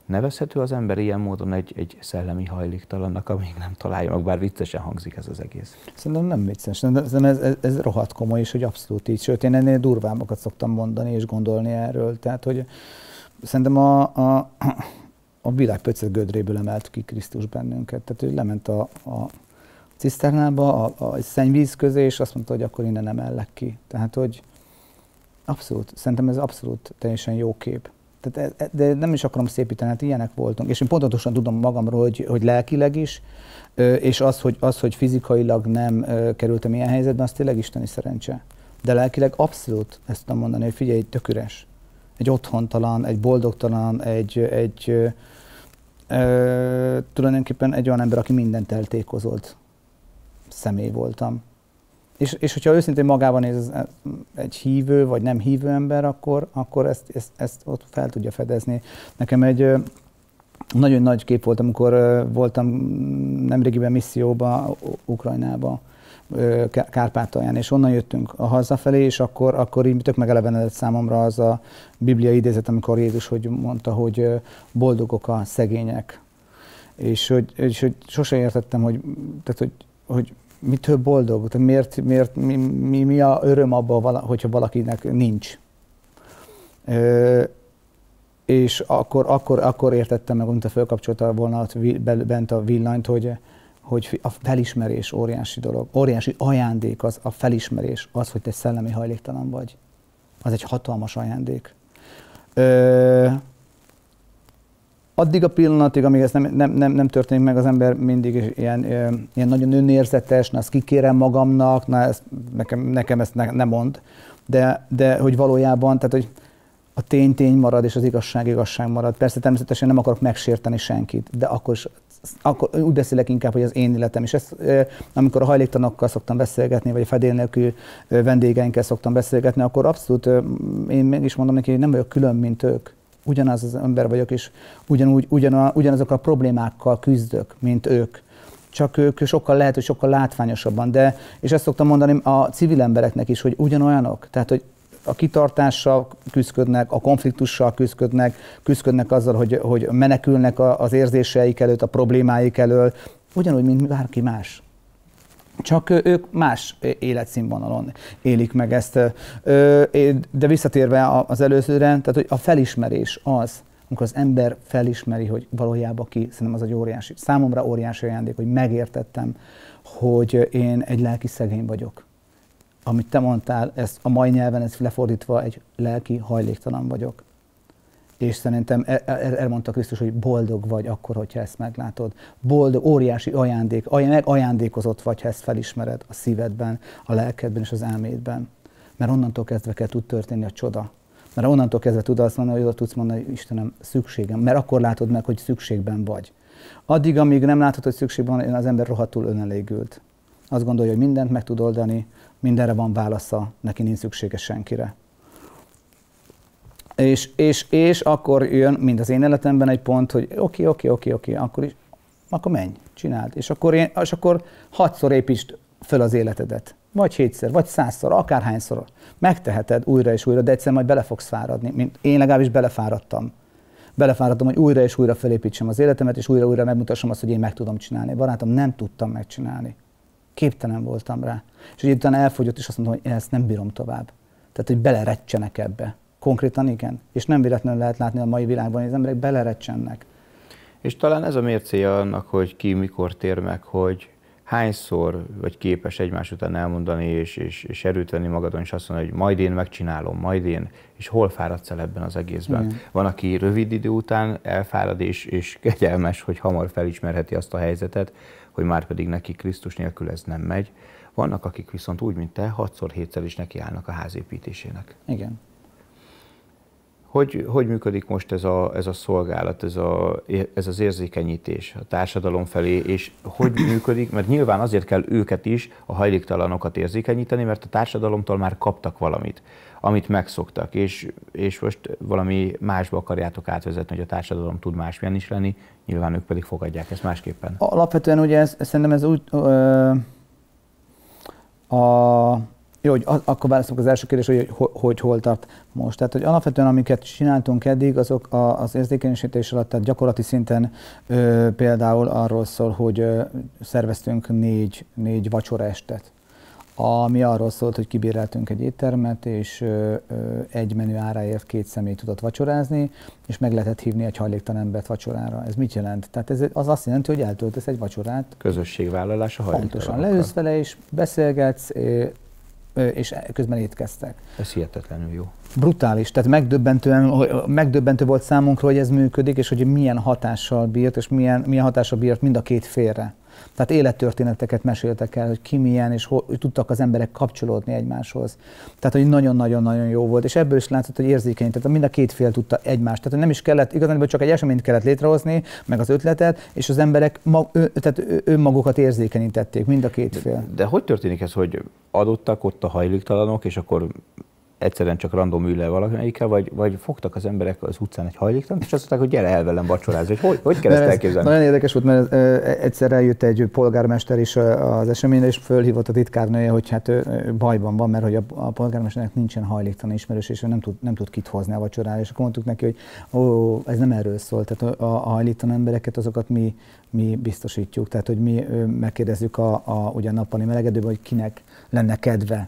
[SPEAKER 1] Nevezhető az ember ilyen módon egy szellemi hajléktalannak, amíg nem találja meg, bár viccesen hangzik ez az egész.
[SPEAKER 2] Szerintem nem vicces, szerintem ez rohadt komoly, és hogy abszolút így. Sőt, én ennél durvábbakat szoktam mondani és gondolni erről. Tehát, hogy szerintem a világ pöccet gödréből emelt ki Krisztus bennünket. Tehát, hogy lement a ciszternába, a szennyvíz közé, és azt mondta, hogy akkor innen emellek ki. Tehát, hogy abszolút, szerintem ez abszolút teljesen jó kép. Tehát, de nem is akarom szépíteni, hát ilyenek voltunk. És én pontosan tudom magamról, hogy lelkileg is, és az, hogy fizikailag nem kerültem ilyen helyzetben, az tényleg isteni szerencse. De lelkileg abszolút ezt tudom mondani, hogy figyelj, tök üres. Egy otthontalan, egy boldogtalan, tulajdonképpen egy olyan ember, aki mindent eltékozolt személy voltam. És hogyha őszintén magában néz egy hívő vagy nem hívő ember, akkor ezt ott fel tudja fedezni. Nekem egy nagyon nagy kép volt, amikor voltam nemrégiben misszióba, Ukrajnába, Kárpátalján, és onnan jöttünk a hazafelé, és akkor így tök megelevenedett számomra az a bibliai idézet, amikor Jézus mondta, hogy boldogok a szegények. És hogy sose értettem, hogy mitől boldog? Tehát mi a öröm abban, hogyha valakinek nincs? És akkor értettem meg, mint a fölkapcsolta volna bent a villanyt, hogy a felismerés óriási dolog. Óriási ajándék az a felismerés, az, hogy te szellemi hajléktalan vagy. Az egy hatalmas ajándék. Addig a pillanatig, amíg ez nem történik meg, az ember mindig ilyen nagyon önérzetes, na ezt kikérem magamnak, na ezt, nekem ezt nem mond, de hogy valójában, tehát hogy a tény marad, és az igazság marad. Persze természetesen nem akarok megsérteni senkit, de akkor úgy beszélek inkább, hogy az én életem. És ezt, amikor a hajléktalanokkal szoktam beszélgetni, vagy a fedél nélkül vendégeinkkel szoktam beszélgetni, akkor abszolút én mégis mondom neki, hogy nem vagyok külön, mint ők. Ugyanaz az ember vagyok, és ugyanazok a problémákkal küzdök, mint ők. Csak ők lehet, hogy sokkal látványosabban. És ezt szoktam mondani a civil embereknek is, hogy ugyanolyanok. Tehát, hogy a kitartással küzdködnek, a konfliktussal küzdködnek azzal, hogy menekülnek az érzéseik előtt, a problémáik elől, ugyanúgy, mint bárki más. Csak ők más életszínvonalon élik meg ezt. De visszatérve az előzőre, tehát hogy a felismerés az, amikor az ember felismeri, hogy valójában ki, szerintem az egy óriási, számomra óriási ajándék, hogy megértettem, hogy én egy lelki szegény vagyok. Amit te mondtál, ezt a mai nyelven ez lefordítva egy lelki hajléktalan vagyok. És szerintem erre mondta Krisztus, hogy boldog vagy akkor, hogyha ezt meglátod. Boldog, óriási ajándék, ajándékozott vagy, ha ezt felismered a szívedben, a lelkedben és az elmédben. Mert onnantól kezdve kell tud történni a csoda. Mert onnantól kezdve tud azt mondani, hogy oda tudsz mondani, hogy Istenem, szükségem. Mert akkor látod meg, hogy szükségben vagy. Addig, amíg nem látod, hogy szükségben van, az ember rohadtul önelégült. Azt gondolja, hogy mindent meg tud oldani, mindenre van válasza, neki nincs szüksége senkire. És akkor jön, mint az én életemben egy pont, hogy oké, akkor menj, csináld. És akkor 6-szor építsd föl az életedet. Vagy 7-szer, vagy 100-szor, akárhányszor. Megteheted újra és újra, de egyszer majd bele fogsz fáradni. Mint én legalábbis belefáradtam. Belefáradtam, hogy újra és újra felépítsem az életemet, és újra megmutassam azt, hogy én meg tudom csinálni. Barátom, nem tudtam megcsinálni. Képtelen voltam rá. És így utána elfogyott, és azt mondtam, hogy ezt nem bírom tovább. Tehát, hogy belerecsenek ebbe. Konkrétan igen. És nem véletlenül lehet látni a mai világban, hogy az emberek belerecsennek.
[SPEAKER 1] És talán ez a mércéje annak, hogy ki mikor tér meg, hogy hányszor vagy képes egymás után elmondani, és erőt venni magadon, és azt mondani, hogy majd én megcsinálom, majd én, és hol fáradsz el ebben az egészben. Igen. Van, aki rövid idő után elfárad, és kegyelmes, hogy hamar felismerheti azt a helyzetet, hogy már pedig neki Krisztus nélkül ez nem megy. Vannak, akik viszont úgy, mint te, 6-7-szer is nekiállnak a házépítésének.
[SPEAKER 2] Igen.
[SPEAKER 1] Hogy működik most ez a szolgálat, ez az érzékenyítés a társadalom felé, és hogy működik, mert nyilván azért kell őket is, a hajléktalanokat érzékenyíteni, mert a társadalomtól már kaptak valamit, amit megszoktak, és most valami másba akarjátok átvezetni, hogy a társadalom tud másmilyen is lenni, nyilván ők pedig fogadják ezt másképpen.
[SPEAKER 2] Alapvetően ugye szerintem ez úgy, Jó, hogy akkor válaszolok az első kérdés, hogy hol tart most. Tehát, hogy alapvetően amiket csináltunk eddig, azok az érzékenyítés alatt, tehát gyakorlati szinten például arról szól, hogy szerveztünk négy vacsoraestet, ami arról szólt, hogy kibéreltünk egy éttermet, és egy menü áráért 2 személy tudott vacsorázni, és meg lehetett hívni egy hajléktalan embert vacsorára. Ez mit jelent? Tehát az azt jelenti, hogy eltöltesz egy vacsorát.
[SPEAKER 1] Közösségvállalás a hajléktalanokkal.
[SPEAKER 2] Pontosan. Leülsz vele, és beszélgetsz, és közben étkeztek.
[SPEAKER 1] Ez hihetetlenül jó.
[SPEAKER 2] Brutális, tehát megdöbbentő volt számunkra, hogy ez működik, és hogy milyen hatással bírt, és milyen hatással bírt mind a két félre. Tehát élettörténeteket meséltek el, hogy ki milyen, és hogy tudtak az emberek kapcsolódni egymáshoz. Tehát, hogy nagyon-nagyon-nagyon jó volt, és ebből is látszott, hogy érzékeny, tehát mind a két fél tudta egymást. Tehát, hogy nem is kellett, igazán csak egy eseményt kellett létrehozni, meg az ötletet, és az emberek tehát önmagukat érzékenyítették, mind a két fél.
[SPEAKER 1] De hogy történik ez, hogy adottak ott a hajléktalanok, és akkor egyszerűen csak random ül le valamelyikkel, vagy fogtak az emberek az utcán egy hajléktalant, és azt mondták, hogy gyere el velem vacsorázni. Hogy kell ezt elképzelni?
[SPEAKER 2] Nagyon érdekes volt, mert egyszer eljött egy polgármester is az eseményre, és fölhívott a titkárnője, hogy hát ő bajban van, mert hogy a polgármesternek nincsen hajléktalan ismerős, és ő nem tud kit hozni a vacsorára. És akkor mondtuk neki, hogy ez nem erről szól. Tehát a hajléktalan embereket, azokat mi biztosítjuk. Tehát, hogy mi megkérdezzük ugye a nappali melegedőben, hogy kinek lenne kedve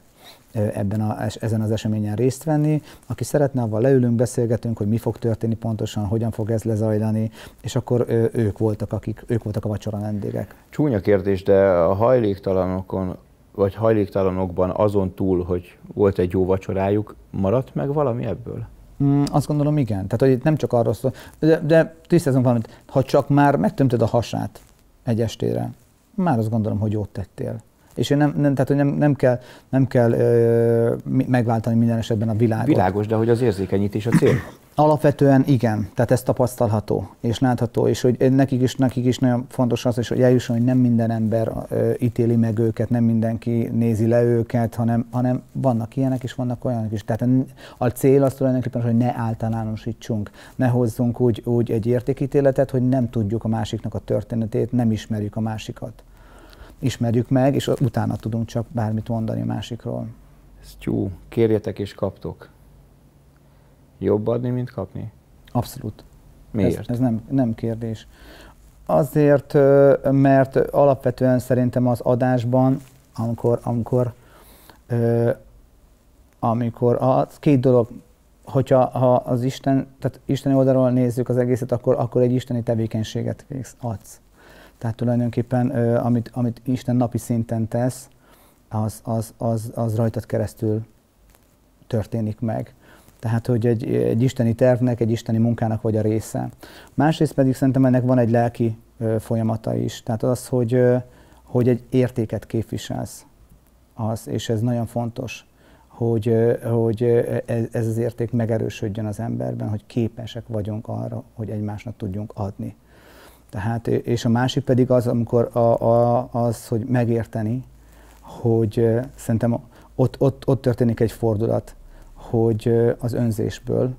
[SPEAKER 2] ezen az eseményen részt venni. Aki szeretne, avval leülünk, beszélgetünk, hogy mi fog történni pontosan, hogyan fog ez lezajlani, és akkor ők voltak a vacsora vendégek.
[SPEAKER 1] Csúnya kérdés, de a hajléktalanokon, vagy hajléktalanokban azon túl, hogy volt egy jó vacsorájuk, maradt meg valami ebből?
[SPEAKER 2] Azt gondolom, igen. Tehát, hogy itt nem csak arról szól, de tisztázom valamit, ha csak már megtömted a hasát egy estére, már azt gondolom, hogy jót tettél. És én tehát, hogy nem kell megváltani minden esetben a világot.
[SPEAKER 1] Világos, de hogy az érzékenyítés a cél?
[SPEAKER 2] Alapvetően igen, tehát ez tapasztalható és látható, és hogy nekik is nagyon fontos az, hogy eljusson, hogy nem minden ember ítéli meg őket, nem mindenki nézi le őket, hanem vannak ilyenek és vannak olyanok is. Tehát a cél az tulajdonképpen, hogy ne általánosítsunk, ne hozzunk úgy egy értékítéletet, hogy nem tudjuk a másiknak a történetét, nem ismerjük a másikat. Ismerjük meg, és utána tudunk csak bármit mondani a másikról.
[SPEAKER 1] Ez jó, kérjetek és kaptok. Jobb adni, mint kapni?
[SPEAKER 2] Abszolút.
[SPEAKER 1] Miért?
[SPEAKER 2] Ez nem kérdés. Azért, mert alapvetően szerintem az adásban, amikor a két dolog, ha az tehát isteni oldalról nézzük az egészet, akkor egy isteni tevékenységet adsz. Tehát tulajdonképpen, amit Isten napi szinten tesz, az rajtad keresztül történik meg. Tehát, hogy egy isteni tervnek, egy isteni munkának vagy a része. Másrészt pedig szerintem ennek van egy lelki folyamata is. Tehát az, hogy egy értéket képviselsz. És ez nagyon fontos, hogy ez az érték megerősödjön az emberben, hogy képesek vagyunk arra, hogy egymásnak tudjunk adni. Tehát, és a másik pedig az, amikor hogy megérteni, hogy szerintem ott történik egy fordulat, hogy az önzésből,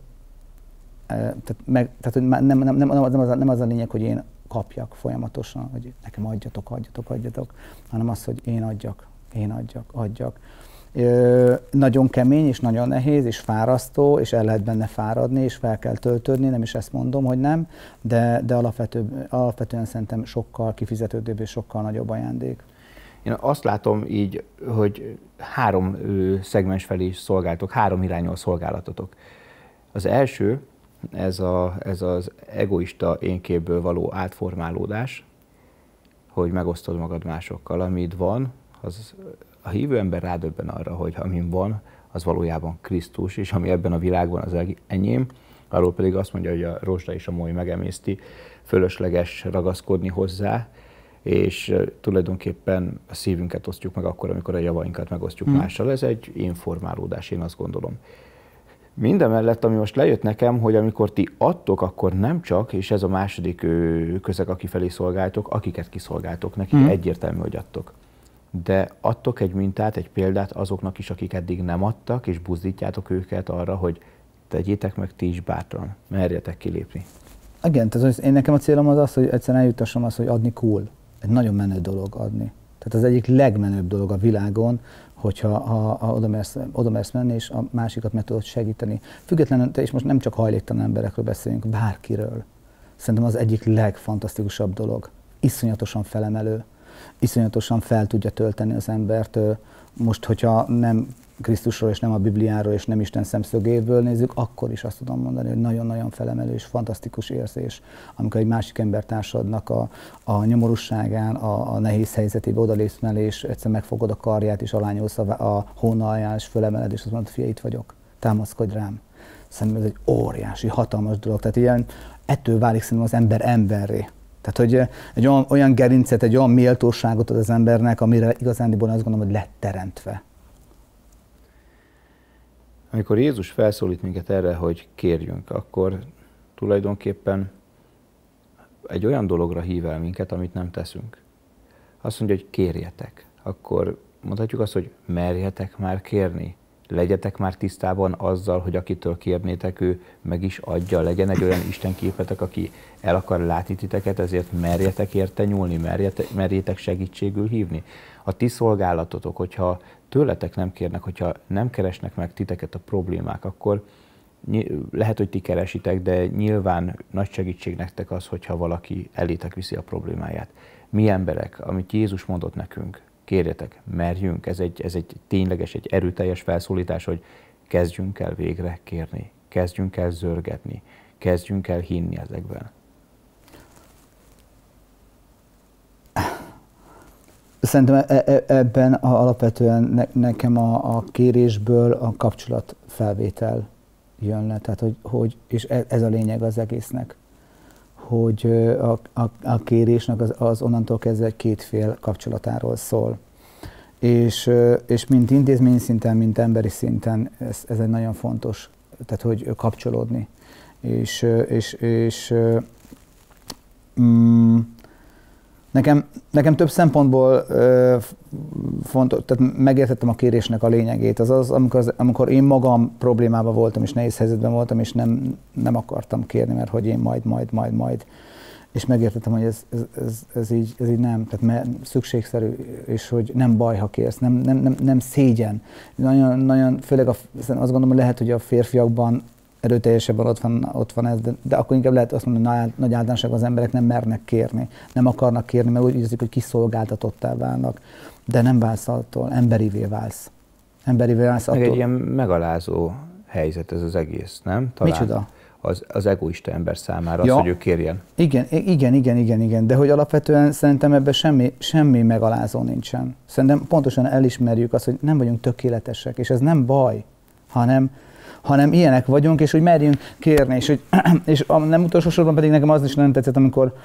[SPEAKER 2] tehát nem az a lényeg, hogy én kapjak folyamatosan, hogy nekem adjatok, hanem az, hogy én adjak. Nagyon kemény, és nagyon nehéz, és fárasztó, és el lehet benne fáradni, és fel kell töltődni, nem is ezt mondom, hogy nem, de alapvetően szerintem sokkal kifizetődőbb és sokkal nagyobb ajándék.
[SPEAKER 1] Én azt látom így, hogy 3 szegmens felé is szolgáltok, 3 irányú szolgálatotok. Az első, ez az egoista énképből való átformálódás, hogy megosztod magad másokkal, amit van, az a hívő ember rádöbben arra, hogy amin van, az valójában Krisztus, és ami ebben a világban az enyém, arról pedig azt mondja, hogy a rozsda és a moly megemészti, fölösleges ragaszkodni hozzá, és tulajdonképpen a szívünket osztjuk meg akkor, amikor a javainkat megosztjuk mással. Ez egy informálódás, én azt gondolom. Mindemellett, ami most lejött nekem, hogy amikor ti adtok, akkor nem csak, és ez a második közeg, aki felé szolgáltok, akiket kiszolgáltok, nekik egyértelmű, hogy adtok. De adtok egy mintát, egy példát azoknak is, akik eddig nem adtak, és buzdítjátok őket arra, hogy tegyétek meg ti is bátran, merjetek kilépni.
[SPEAKER 2] Igen, tehát én nekem a célom az, hogy egyszerűen eljuttassam azt, hogy adni cool. Egy nagyon menő dolog adni. Tehát az egyik legmenőbb dolog a világon, hogyha oda mersz menni, és a másikat meg tudod segíteni. Függetlenül, és most nem csak hajléktalan emberekről beszélünk, bárkiről. Szerintem az egyik legfantasztikusabb dolog. Iszonyatosan felemelő, iszonyatosan fel tudja tölteni az embert. Most, hogyha nem Krisztusról, és nem a Bibliáról, és nem Isten szemszögéből nézzük, akkor is azt tudom mondani, hogy nagyon-nagyon felemelő és fantasztikus érzés, amikor egy másik embertársadnak a nyomorúságán, a nehéz helyzetébe odalépsz mellé, és egyszer megfogod a karját, és alányulsz a hóna alján, és fölemeled, és azt mondod, fia, itt vagyok, támaszkodj rám. Szerintem ez egy óriási, hatalmas dolog. Tehát ilyen, ettől válik szerintem az ember emberré. Tehát, hogy egy olyan gerincet, egy olyan méltóságot ad az embernek, amire igazándiból azt gondolom, hogy lett teremtve.
[SPEAKER 1] Amikor Jézus felszólít minket erre, hogy kérjünk, akkor tulajdonképpen egy olyan dologra hív el minket, amit nem teszünk. Azt mondja, hogy kérjetek. Akkor mondhatjuk azt, hogy merjetek már kérni. Legyetek már tisztában azzal, hogy akitől kérnétek, ő meg is adja. Legyen egy olyan istenképetek, aki el akar látni titeket, ezért merjetek érte nyúlni, merjétek segítségül hívni. A ti szolgálatotok, hogyha tőletek nem kérnek, hogyha nem keresnek meg titeket a problémák, akkor lehet, hogy ti keresitek, de nyilván nagy segítség nektek az, hogyha valaki elétek viszi a problémáját. Mi emberek, amit Jézus mondott nekünk, kérjetek, merjünk, ez egy tényleges, egy erőteljes felszólítás, hogy kezdjünk el végre kérni, kezdjünk el zörgetni, kezdjünk el hinni ezekben.
[SPEAKER 2] Szerintem ebben alapvetően nekem a kérésből a kapcsolatfelvétel jön le, tehát és ez a lényeg az egésznek, hogy a kérésnek az onnantól kezdve két fél kapcsolatáról szól. És mint intézmény szinten, mint emberi szinten ez egy nagyon fontos, tehát hogy kapcsolódni. Nekem több szempontból fontos, tehát megértettem a kérésnek a lényegét. Az, amikor én magam problémában voltam, és nehéz helyzetben voltam, és nem akartam kérni, mert hogy én majd. És megértettem, hogy ez így nem, tehát szükségszerű, és hogy nem baj, ha kérsz, nem szégyen. Nagyon, főleg azt gondolom, hogy lehet, hogy a férfiakban erőteljesebben ott van ez, de akkor inkább lehet azt mondani, hogy nagy általánosságban az emberek nem mernek kérni, nem akarnak kérni, mert úgy érzik, hogy kiszolgáltatottá válnak, de nem válsz attól, emberivé válsz. Emberivé válsz attól.
[SPEAKER 1] Meg egy ilyen megalázó helyzet ez az egész, nem? Talán
[SPEAKER 2] micsoda?
[SPEAKER 1] Az egoista ember számára az, hogy ő kérjen.
[SPEAKER 2] Igen, de hogy alapvetően szerintem ebben semmi megalázó nincsen. Szerintem pontosan elismerjük azt, hogy nem vagyunk tökéletesek, és ez nem baj, hanem ilyenek vagyunk, és hogy merjünk kérni, és nem utolsó sorban pedig nekem az is nem tetszett, amikor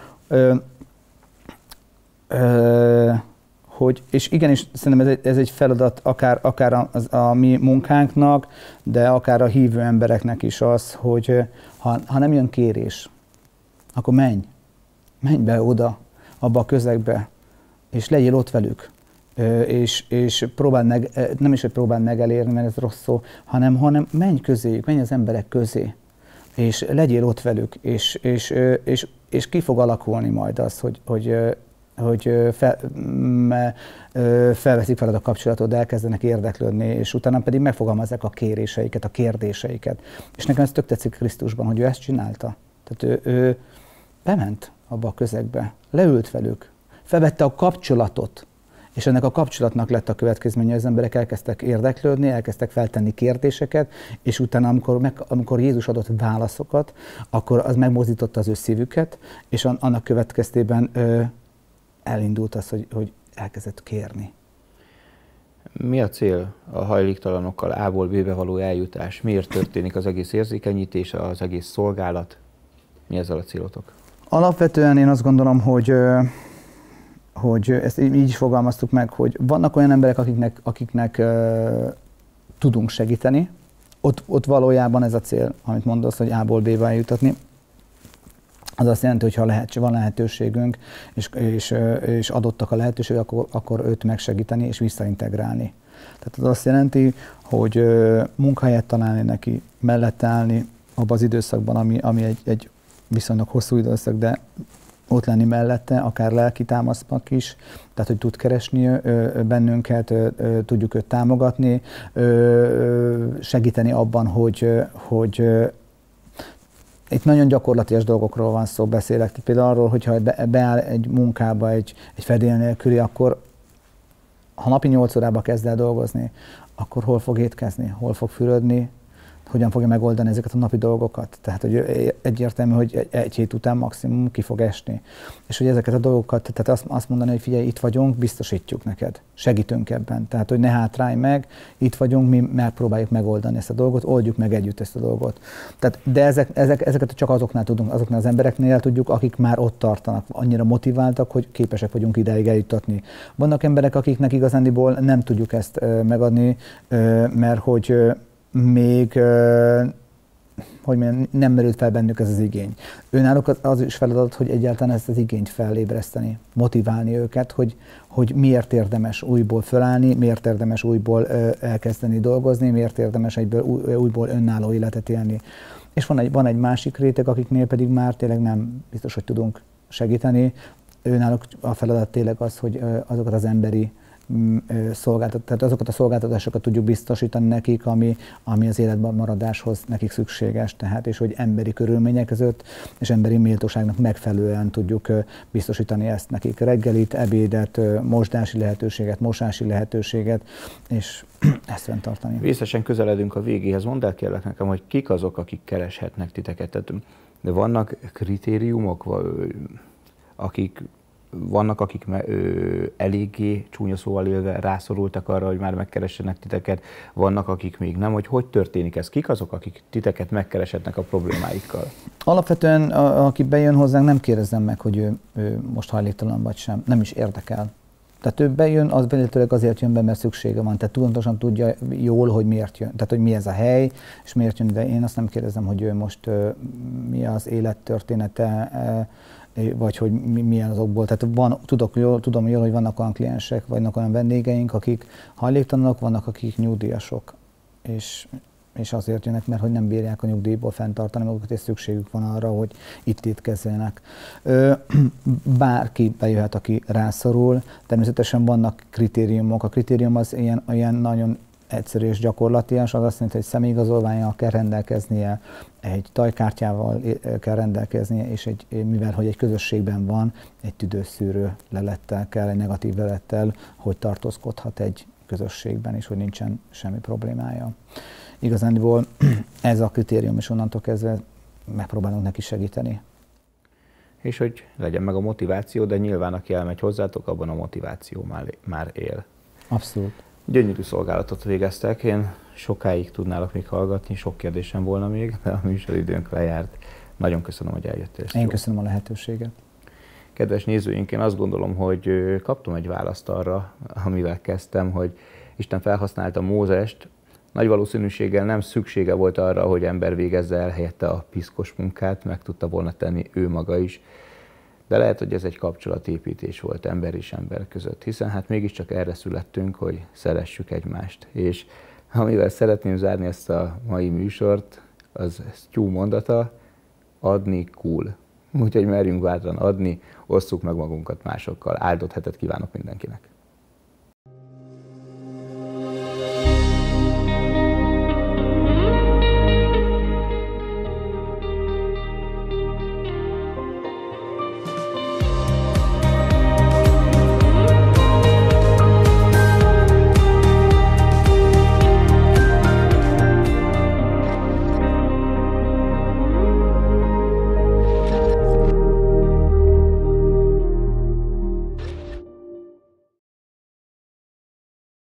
[SPEAKER 2] hogy, és igenis szerintem ez egy feladat akár a mi munkánknak, de akár a hívő embereknek is az, hogy ha nem jön kérés, akkor menj be oda, abba a közegbe, és legyél ott velük. És próbáld meg, nem is, hogy próbáld meg elérni, mert ez rossz szó, hanem menj közéjük, menj az emberek közé, és legyél ott velük, és ki fog alakulni majd az, hogy felveszik veled a kapcsolatot, elkezdenek érdeklődni, és utána pedig megfogalmazzák a kéréseiket, a kérdéseiket. És nekem ez tök tetszik Krisztusban, hogy ő ezt csinálta. Tehát ő bement abba a közegbe, leült velük, felvette a kapcsolatot, és ennek a kapcsolatnak lett a következménye, hogy az emberek elkezdtek érdeklődni, elkezdtek feltenni kérdéseket, és utána, amikor Jézus adott válaszokat, akkor az megmozdította az ő szívüket, és annak következtében elindult az, hogy elkezdett kérni.
[SPEAKER 1] Mi a cél a hajléktalanokkal A-ból B-be való eljutás? Miért történik az egész érzékenyítés, az egész szolgálat? Mi ezzel a célotok?
[SPEAKER 2] Alapvetően én azt gondolom, hogy ezt így is fogalmaztuk meg, hogy vannak olyan emberek, akiknek tudunk segíteni. Ott valójában ez a cél, amit mondasz, hogy A-ból B-be eljutatni. Az azt jelenti, hogy ha van lehetőségünk, és adottak a lehetőségek, akkor őt megsegíteni és visszaintegrálni. Tehát az azt jelenti, hogy munkahelyet találni neki, mellett állni abban az időszakban, ami egy viszonylag hosszú időszak, de ott lenni mellette, akár lelki támasznak is, tehát hogy tud keresni bennünket, tudjuk őt támogatni, segíteni abban, hogy itt nagyon gyakorlatias dolgokról van szó, beszélek. Például arról, hogyha beáll egy munkába egy fedél nélküli, akkor ha napi 8 órába kezd el dolgozni, akkor hol fog étkezni, hol fog fürödni, hogyan fogja megoldani ezeket a napi dolgokat. Tehát, hogy egyértelmű, hogy egy hét után maximum ki fog esni. És hogy ezeket a dolgokat, tehát azt mondani, hogy figyelj, itt vagyunk, biztosítjuk neked, segítünk ebben. Tehát, hogy ne hátrálj meg, itt vagyunk, mi megpróbáljuk megoldani ezt a dolgot, oldjuk meg együtt ezt a dolgot. Tehát, de ezeket csak azoknál tudunk, azoknál az embereknél tudjuk, akik már ott tartanak, annyira motiváltak, hogy képesek vagyunk ideig eljuttatni. Vannak emberek, akiknek igazándiból nem tudjuk ezt megadni, mert hogy még nem merült fel bennük ez az igény. Őnáluk az is feladat, hogy egyáltalán ezt az igényt felébreszteni, motiválni őket, hogy miért érdemes újból fölállni, miért érdemes újból elkezdeni dolgozni, miért érdemes egyből újból önálló életet élni. És van egy másik réteg, akiknél pedig már tényleg nem biztos, hogy tudunk segíteni. Őnáluk a feladat tényleg az, hogy azokat az emberi tehát azokat a szolgáltatásokat tudjuk biztosítani nekik, ami az életben maradáshoz nekik szükséges, tehát és hogy emberi körülmények között és emberi méltóságnak megfelelően tudjuk biztosítani ezt nekik. Reggelit, ebédet, mosdási lehetőséget, mosási lehetőséget, és ezt fenntartani.
[SPEAKER 1] Vészesen közeledünk a végéhez. Mondd el kérlek nekem, hogy kik azok, akik kereshetnek titeket? Tehát, de vannak kritériumok, vannak, akik eléggé csúnya szóval élve rászorultak arra, hogy már megkeressenek titeket, vannak, akik még nem, hogy történik ez? Kik azok, akik titeket megkereshetnek a problémáikkal?
[SPEAKER 2] Alapvetően, aki bejön hozzánk, nem kérdezzem meg, hogy ő most hajléktalan vagy sem, nem is érdekel. Tehát ő bejön, az véletlenül azért jön be, mert szüksége van, tehát tudatosan tudja jól, hogy miért jön, tehát hogy mi ez a hely, és miért jön ide. Én azt nem kérdezem, hogy ő most mi az élettörténete, vagy hogy milyen az okból. Tehát tudom jól, hogy vannak olyan kliensek, vannak olyan vendégeink, akik hajléktalanok, vannak, akik nyugdíjasok, és azért jönnek, mert hogy nem bírják a nyugdíjból fenntartani magukat, és szükségük van arra, hogy itt étkezzenek. Bárki bejöhet, aki rászorul. Természetesen vannak kritériumok. A kritérium az ilyen nagyon egyszerű és gyakorlatias, az azt jelenti, hogy személyigazolvánnyal kell rendelkeznie, egy tajkártyával kell rendelkeznie, és mivel hogy egy közösségben van, egy tüdőszűrő lelettel kell, egy negatív lelettel, hogy tartózkodhat egy közösségben, és hogy nincsen semmi problémája. Igazándiból ez a kritérium, és onnantól kezdve megpróbálunk neki segíteni.
[SPEAKER 1] És hogy legyen meg a motiváció, de nyilván aki elmegy hozzátok, abban a motiváció már él.
[SPEAKER 2] Abszolút.
[SPEAKER 1] Gyönyörű szolgálatot végeztek, én sokáig tudnálok még hallgatni, sok kérdésem volna még, de a műsoridőnk lejárt. Nagyon köszönöm, hogy eljöttél.
[SPEAKER 2] Én köszönöm a lehetőséget.
[SPEAKER 1] Kedves nézőink, én azt gondolom, hogy kaptam egy választ arra, amivel kezdtem, hogy Isten felhasználta Mózest. Nagy valószínűséggel nem szüksége volt arra, hogy ember végezze el helyette a piszkos munkát, meg tudta volna tenni ő maga is. De lehet, hogy ez egy kapcsolatépítés volt ember és ember között, hiszen hát mégiscsak erre születtünk, hogy szeressük egymást. És amivel szeretném zárni ezt a mai műsort, az Stu mondata, adni cool. Úgyhogy merjünk bátran adni, osszuk meg magunkat másokkal. Áldott hetet kívánok mindenkinek!